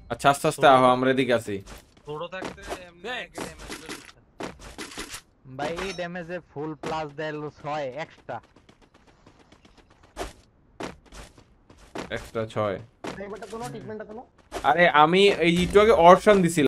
আচ্ছা আস্তে আস্তে আহ আমরা এদিকে আছি। ছোট থাকতে এমনি একে ড্যামেজ করে দিচ্ছে। ভাই এই ড্যামেজে ফুল প্লাস দেয় 6 এক্সট্রা। এক্সট্রা 6। এইবারটা তোলো, ট্রিটমেন্টটা তোলো। আরে আমি এই একটু আগে অর্শন দিছিলাম।